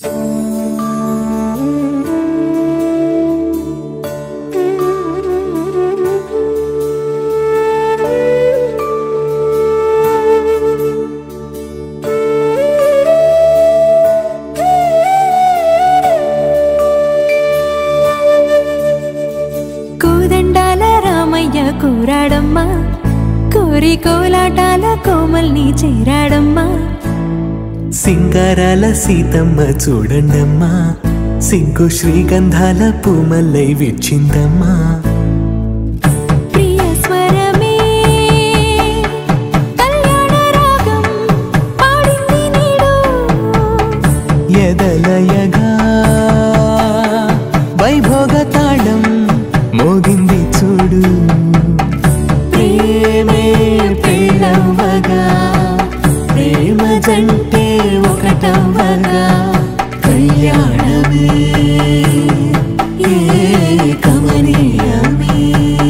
కూరాడమ్మా కోరి కోలాటాల కోమల్ని చేరాడమ్మా సింగారాల సీతమ్మ చూడండమ్మా సింగు శ్రీగంధాల పూమల్లై విచ్చిందమ్మా ప్రియ స్వరమే కళ్యాణ రాగం పాడింది నీడు ఎదలయగా వైభోగ తాళం మోగింది చూడు ప్రేమే పెళ్ళవ్వగా ప్రేమ జంటే ఒకటవ్వగా కళ్యాణమే కమనీయమే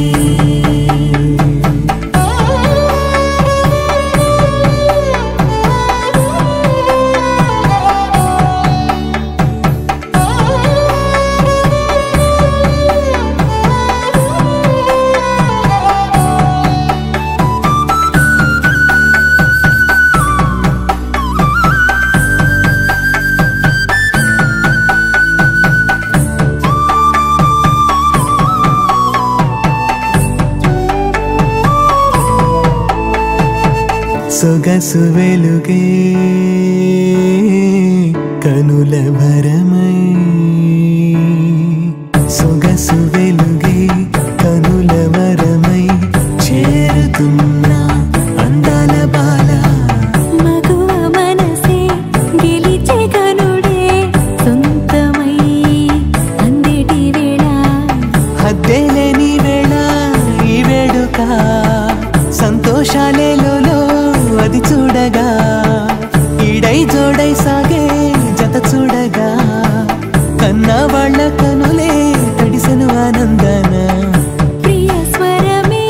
సొగసు వెలుగే కనుల భరమై సొగసు వెలుగే కనుల వరమై చేరుతున్నా అందాల బాల మగువ మనసే గెలిచే కనుడే సొంతమై అందేటి వేళ హద్దేలేని వేళ ఈ వేడుక సంతోషాలేలో అది చూడగా ఈడై జోడై సాగే జత చూడగా కన్నా వాళ్ళ కనులే తడిసెను ఆనందన ప్రియ స్వరమే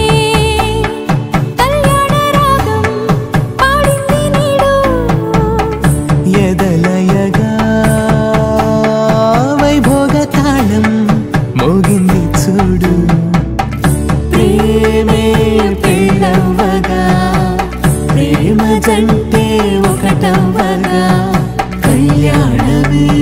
కళ్యాణ రాగం పాడింది నీడు ఎదలయగా వైభోగ తాళం మోగింది చూడు ప్రేమే పెళ్ళవ్వగా ప్రేమ జంటే ఒకటవ్వగా కళ్యాణమే